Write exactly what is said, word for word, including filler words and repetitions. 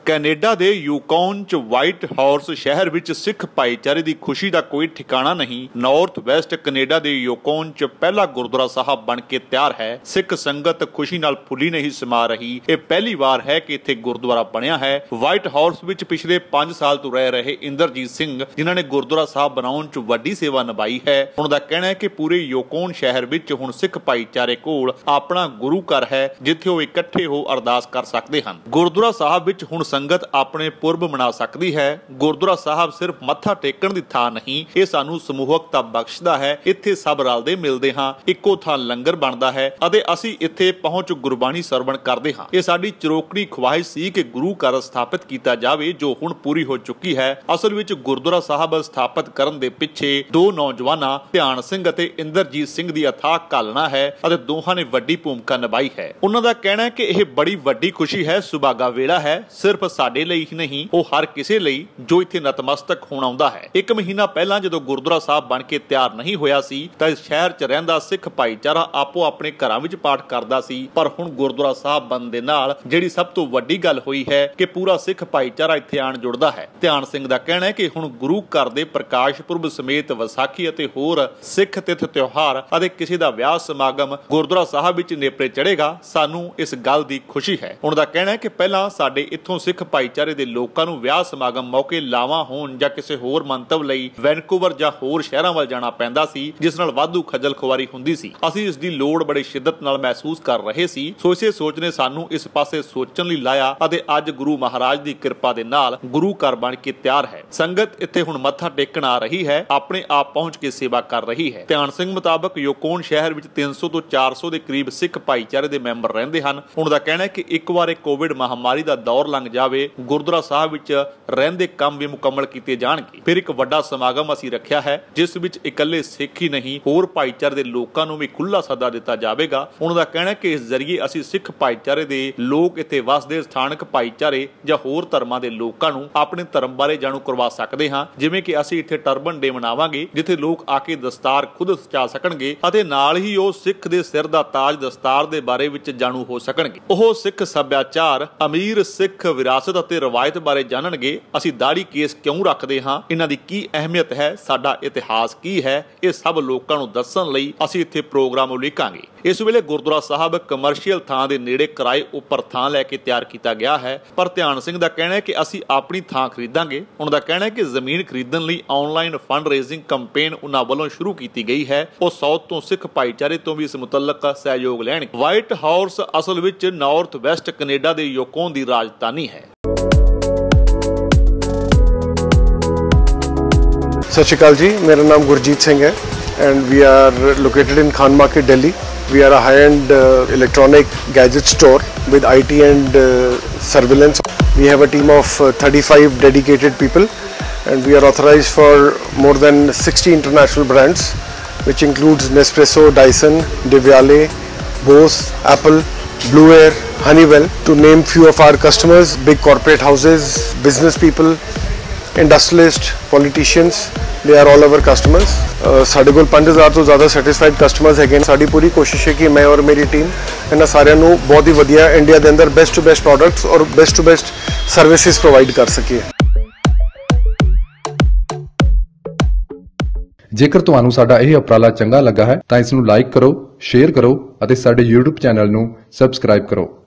Canada ਦੇ Yukon ਚ white horse ਸ਼ਹਿਰ ਵਿੱਚ ਸਿੱਖ ਭਾਈਚਾਰੇ ਦੀ ਖੁਸ਼ੀ ਦਾ ਕੋਈ ਠਿਕਾਣਾ ਨਹੀਂ। ਨਾਰਥ ਵੈਸਟ ਕੈਨੇਡਾ ਦੇ ਯੂਕੋਨ ਚ ਪਹਿਲਾ ਗੁਰਦੁਆਰਾ ਸਾਹਿਬ ਬਣ ਕੇ ਤਿਆਰ ਹੈ। ਸਿੱਖ ਸੰਗਤ ਖੁਸ਼ੀ ਨਾਲ ਫੁੱਲੀ ਨਹੀਂ ਸਮਾ ਰਹੀ। ਇਹ ਪਹਿਲੀ ਵਾਰ ਹੈ ਕਿ ਇੱਥੇ ਗੁਰਦੁਆਰਾ ਬਣਿਆ ਹੈ। ਵਾਈਟ ਹਾਰਸ ਵਿੱਚ ਪਿਛਲੇ ਪੰਜ ਸਾਲ ਤੋਂ ਰਹਿ ਰਹੇ ਇੰਦਰਜੀਤ ਸਿੰਘ, ਜਿਨ੍ਹਾਂ ਨੇ ਗੁਰਦੁਆਰਾ ਸਾਹਿਬ ਬਣਾਉਣ ਚ ਵੱਡੀ ਸੇਵਾ ਨਿਭਾਈ ਹੈ, ਉਹਨਾਂ ਦਾ ਕਹਿਣਾ ਹੈ ਕਿ ਪੂਰੇ ਯੂਕੋਨ ਸ਼ਹਿਰ ਵਿੱਚ ਹੁਣ ਸਿੱਖ ਭਾਈਚਾਰੇ ਕੋਲ ਆਪਣਾ ਗੁਰੂ ਘਰ ਹੈ, ਜਿੱਥੇ ਉਹ ਇਕੱਠੇ ਹੋ ਅਰਦਾਸ ਕਰ ਸਕਦੇ ਹਨ। ਗੁਰਦੁਆਰਾ ਸਾਹਿਬ ਵਿੱਚ ਹੁਣ ਸੰਗਤ ਆਪਣੇ ਪੁਰਬ ਮਨਾ ਸਕਦੀ ਹੈ। ਗੁਰਦੁਆਰਾ ਸਾਹਿਬ ਸਿਰਫ ਮੱਥਾ ਟੇਕਣ ਦੀ ਥਾਂ ਨਹੀਂ, ਇਹ ਸਾਨੂੰ ਸਮੂਹਕਤਾ ਬਖਸ਼ਦਾ ਹੈ। ਇੱਥੇ ਸਭ ਰਲਦੇ ਮਿਲਦੇ ਹਾਂ, ਇੱਕੋ ਥਾਂ ਲੰਗਰ ਬਣਦਾ ਹੈ ਅਤੇ ਅਸੀਂ ਇੱਥੇ ਪਹੁੰਚ ਗੁਰਬਾਣੀ ਸਰਵਣ ਕਰਦੇ ਹਾਂ। ਇਹ ਸਾਡੀ ਚਿਰੋਕਣੀ ਖੁਆਇਸ਼ ਸੀ ਕਿ ਗੁਰੂ ਘਰ ਸਥਾਪਿਤ ਕੀਤਾ ਜਾਵੇ, ਜੋ ਹੁਣ ਪੂਰੀ ਹੋ ਚੁੱਕੀ ਹੈ। ਅਸਲ ਵਿੱਚ ਗੁਰਦੁਆਰਾ ਸਾਹਿਬ ਸਥਾਪਿਤ ਕਰਨ ਦੇ ਪਿੱਛੇ ਦੋ ਨੌਜਵਾਨਾਂ ਧਿਆਨ ਸਿੰਘ ਅਤੇ ਇੰਦਰਜੀਤ ਸਿੰਘ ਦੀ ਅਥਾਕ ਘਾਲਣਾ ਹੈ ਅਤੇ ਦੋਹਾਂ ਨੇ ਵੱਡੀ ਭੂਮਿਕਾ ਨਿਭਾਈ ਹੈ। ਉਹਨਾਂ ਦਾ ਕਹਿਣਾ ਹੈ ਕਿ ਇਹ ਬੜੀ ਵੱਡੀ ਖੁਸ਼ੀ ਹੈ, ਸੁਭਾਗਾ ਵੇਲਾ ਹੈ, ਸਿਰਫ ਸਾਡੇ ਲਈ ਹੀ ਨਹੀਂ, ਉਹ ਹਰ ਕਿਸੇ ਲਈ ਜੋ ਇੱਥੇ ਨਤਮਸਤਕ ਹੋਣ ਆਉਂਦਾ ਹੈ। ਇੱਕ ਮਹੀਨਾ ਪਹਿਲਾਂ ਜਦੋਂ ਗੁਰਦੁਆਰਾ ਸਾਹਿਬ ਬਣ ਕੇ ਤਿਆਰ ਨਹੀਂ ਹੋਇਆ ਸੀ ਤਾਂ ਇਸ ਸ਼ਹਿਰ 'ਚ ਰਹਿੰਦਾ ਸਿੱਖ ਭਾਈਚਾਰਾ ਆਪੋ ਆਪਣੇ ਘਰਾਂ ਵਿੱਚ ਪਾਠ ਕਰਦਾ ਸੀ, ਪਰ ਹੁਣ ਗੁਰਦੁਆਰਾ ਸਾਹਿਬ ਬਣਨ ਦੇ ਨਾਲ ਜਿਹੜੀ ਸਭ ਤੋਂ ਵੱਡੀ ਗੱਲ ਹੋਈ ਹੈ ਕਿ ਪੂਰਾ ਸਿੱਖ ਭਾਈਚਾਰਾ ਇੱਥੇ ਆਣ ਜੁੜਦਾ ਹੈ। ਧਿਆਨ ਸਿੰਘ ਦਾ ਕਹਿਣਾ ਹੈ ਕਿ ਹੁਣ ਗੁਰੂ ਘਰ ਦੇ ਪ੍ਰਕਾਸ਼ ਪੁਰਬ ਸਮੇਤ ਵਿਸਾਖੀ ਅਤੇ ਹੋਰ ਸਿੱਖ ਤਿਥ ਤਿਉਹਾਰ ਅਤੇ ਕਿਸੇ ਦਾ ਵਿਆਹ ਸਮਾਗਮ ਗੁਰਦੁਆਰਾ ਸਾਹਿਬ ਵਿੱਚ ਨੇਪਰੇ ਚੜੇਗਾ। ਸਾਨੂੰ ਇਸ ਗੱਲ ਦੀ ਖੁਸ਼ੀ ਹੈ। ਉਹਨਾਂ ਦਾ ਕਹਿਣਾ ਹੈ ਕਿ ਪਹਿਲਾਂ ਸਾਡੇ ਇੱਥੋਂ ਸਿੱਖ ਭਾਈਚਾਰੇ ਦੇ ਲੋਕਾਂ ਨੂੰ ਵਿਆਹ ਸਮਾਗਮ ਮੌਕੇ ਲਾਵਾਂ ਹੋਣ ਜਾਂ ਕਿਸੇ ਹੋਰ ਮੰਤਵ ਲਈ ਵੈਨਕੂਵਰ ਜਾਂ ਹੋਰ ਸ਼ਹਿਰਾਂ ਵੱਲ ਜਾਣਾ ਪੈਂਦਾ ਸੀ, ਜਿਸ ਨਾਲ ਵਾਧੂ ਖੱਜਲ ਖੁਆਰੀ ਹੁੰਦੀ ਸੀ। ਅਸੀਂ ਇਸ ਦੀ ਲੋੜ ਬੜੀ ਸ਼ਿੱਦਤ ਨਾਲ ਮਹਿਸੂਸ ਕਰ ਰਹੇ ਸੀ, ਸੋ ਇਸੇ ਸੋਚ ਨੇ ਸਾਨੂੰ ਇਸ ਪਾਸੇ ਸੋਚਣ ਲਈ ਲਾਇਆ ਅਤੇ ਅੱਜ ਗੁਰੂ ਮਹਾਰਾਜ ਦੀ ਕਿਰਪਾ ਦੇ ਨਾਲ ਗੁਰੂ ਘਰ ਬਣ ਕੇ ਤਿਆਰ ਹੈ। ਸੰਗਤ ਇੱਥੇ ਹੁਣ ਮੱਥਾ ਟੇਕਣ ਆ ਰਹੀ ਹੈ, ਆਪਣੇ ਆਪ ਪਹੁੰਚ ਕੇ ਸੇਵਾ ਕਰ ਰਹੀ ਹੈ। ਧਿਆਨ ਸਿੰਘ ਮੁਤਾਬਕ ਯੂਕੋਨ ਸ਼ਹਿਰ ਵਿੱਚ ਤਿੰਨ ਸੌ ਤੋਂ ਚਾਰ ਸੌ ਦੇ ਕਰੀਬ ਸਿੱਖ ਭਾਈਚਾਰੇ ਦੇ ਮੈਂਬਰ ਰਹਿੰਦੇ ਹਨ। ਉਹਨਾਂ ਦਾ ਕਹਿਣਾ ਹੈ ਕਿ ਇੱਕ ਵਾਰ ਇਹ ਕੋਵਿਡ ਮਹਾਮਾਰੀ ਦਾ ਦੌਰ ਲੰਘ ਜਾਵੇ, ਗੁਰਦੁਆਰਾ ਸਾਹਿਬ ਵਿੱਚ ਰਹਿੰਦੇ ਕੰਮ ਵੀ ਮੁਕੰਮਲ ਕੀਤੇ ਜਾਣਗੇ। ਫਿਰ ਇੱਕ ਵੱਡਾ ਸਮਾਗਮ ਅਸੀਂ ਰੱਖਿਆ ਹੈ, ਜਿਸ ਵਿੱਚ ਇਕੱਲੇ ਸਿੱਖ ਹੀ ਨਹੀਂ, ਹੋਰ ਭਾਈਚਾਰੇ ਦੇ ਲੋਕਾਂ ਨੂੰ ਵੀ ਖੁੱਲ੍ਹਾ ਸੱਦਾ ਦਿੱਤਾ ਜਾਵੇਗਾ। ਉਹਨਾਂ ਦਾ ਕਹਿਣਾ ਹੈ ਕਿ ਇਸ ਜ਼ਰੀਏ ਅਸੀਂ ਸਿੱਖ ਭਾਈਚਾਰੇ ਦੇ ਲੋਕ ਇੱਥੇ ਵਸਦੇ ਸਥਾਨਕ ਭਾਈਚਾਰੇ ਜਾਂ ਹੋਰ ਧਰਮਾਂ ਦੇ ਲੋਕਾਂ ਨੂੰ ਆਪਣੇ ਧਰਮ ਬਾਰੇ ਜਾਣੂ ਕਰਵਾ ਸਕਦੇ ਹਾਂ। ਜਿਵੇਂ ਕਿ ਅਸੀਂ ਇੱਥੇ ਟਰਬਨ ਡੇ ਮਨਾਵਾਂਗੇ, ਜਿੱਥੇ ਲੋਕ ਆ ਕੇ ਦਸਤਾਰ ਖੁਦ ਸਜਾ ਸਕਣਗੇ ਅਤੇ ਨਾਲ ਹੀ ਉਹ ਸਿੱਖ ਦੇ ਸਿਰ ਦਾ ਤਾਜ ਦਸਤਾਰ ਦੇ ਬਾਰੇ ਵਿੱਚ ਜਾਣੂ ਹੋ ਸਕਣਗੇ। ਉਹ ਸਿੱਖ ਸੱਭਿਆਚਾਰ, ਅਮੀਰ ਸਿੱਖ ਵਿਰਾਸਤ ਅਤੇ ਰਵਾਇਤ ਬਾਰੇ ਜਾਣਨਗੇ। ਅਸੀਂ ਦਾੜੀ ਕੇਸ ਕਿਉਂ ਰੱਖਦੇ ਹਾਂ, ਇਹਨਾਂ ਦੀ ਕੀ ਅਹਿਮੀਅਤ ਹੈ, ਸਾਡਾ ਇਤਿਹਾਸ ਕੀ ਹੈ, ਇਹ ਸਭ ਲੋਕਾਂ ਨੂੰ ਦੱਸਣ ਲਈ ਅਸੀਂ ਇੱਥੇ ਪ੍ਰੋਗਰਾਮ ਉਲੀਕਾਂਗੇ। ਇਸ ਵੇਲੇ ਗੁਰਦੁਆਰਾ ਸਾਹਿਬ ਕਮਰਸ਼ੀਅਲ ਥਾਂ ਦੇ ਨੇੜੇ ਕਿਰਾਏ ਉੱਪਰ ਥਾਂ ਲੈ ਕੇ ਤਿਆਰ ਕੀਤਾ ਗਿਆ ਹੈ, ਪਰ ਧਿਆਨ ਸਿੰਘ ਦਾ ਕਹਿਣਾ ਹੈ ਕਿ ਅਸੀਂ ਆਪਣੀ ਥਾਂ ਖਰੀਦਾਂਗੇ। ਉਹਨਾਂ ਦਾ ਕਹਿਣਾ ਹੈ ਕਿ ਜ਼ਮੀਨ ਖਰੀਦਣ ਲਈ ਆਨਲਾਈਨ ਫੰਡ ਰੇਜ਼ਿੰਗ ਕੰਪੇਨ ਉਹਨਾਂ ਵੱਲੋਂ ਸ਼ੁਰੂ ਕੀਤੀ ਗਈ ਹੈ। ਉਹ ਸਾਊਥ ਤੋਂ ਸਿੱਖ ਭਾਈਚਾਰੇ ਤੋਂ ਵੀ ਇਸ ਮੁਤਲਕ ਸਹਿਯੋਗ ਲੈਣਗੇ। ਵਾਈਟ ਹਾਰਸ ਅਸਲ ਵਿੱਚ ਨਾਰਥ ਵੈਸਟ ਕੈਨੇਡਾ ਦੇ ਯੂਕੋਨ ਦੀ ਰਾਜਧਾਨੀ ਹੈ। सत श्री अकाल जी, मेरा नाम गुरजीत सिंह है and we are located in Khan market Delhi. We are a high-end uh, electronic gadget store with I T and uh, surveillance. We have a team of uh, thirty-five dedicated people and we are authorized for more than sixty international brands, which includes Nespresso, Dyson, Devyale, Bose, Apple, Blue Air, Honeywell, to name few of our customers. Big corporate houses, business people, industrialist, politicians, they are all our customers. साढ़े कोल पाँच हज़ार तो ज़्यादा satisfied customers है। साड़ी पूरी कोशिश है कि मैं और मेरी टीम इन्होंने सारिਆਂ ਨੂੰ बहुत ही वधिया इंडिया के अंदर बेस्ट टू बेस्ट प्रोडक्ट्स और best to best services provide कर सकीए। ਜੇਕਰ ਤੁਹਾਨੂੰ ਸਾਡਾ ਇਹ ਉਪਰਾਲਾ ਚੰਗਾ ਲੱਗਾ ਹੈ ਤਾਂ ਇਸ ਨੂੰ ਲਾਈਕ ਕਰੋ, ਸ਼ੇਅਰ ਕਰੋ ਅਤੇ ਸਾਡੇ YouTube ਚੈਨਲ ਨੂੰ ਸਬਸਕ੍ਰਾਈਬ ਕਰੋ।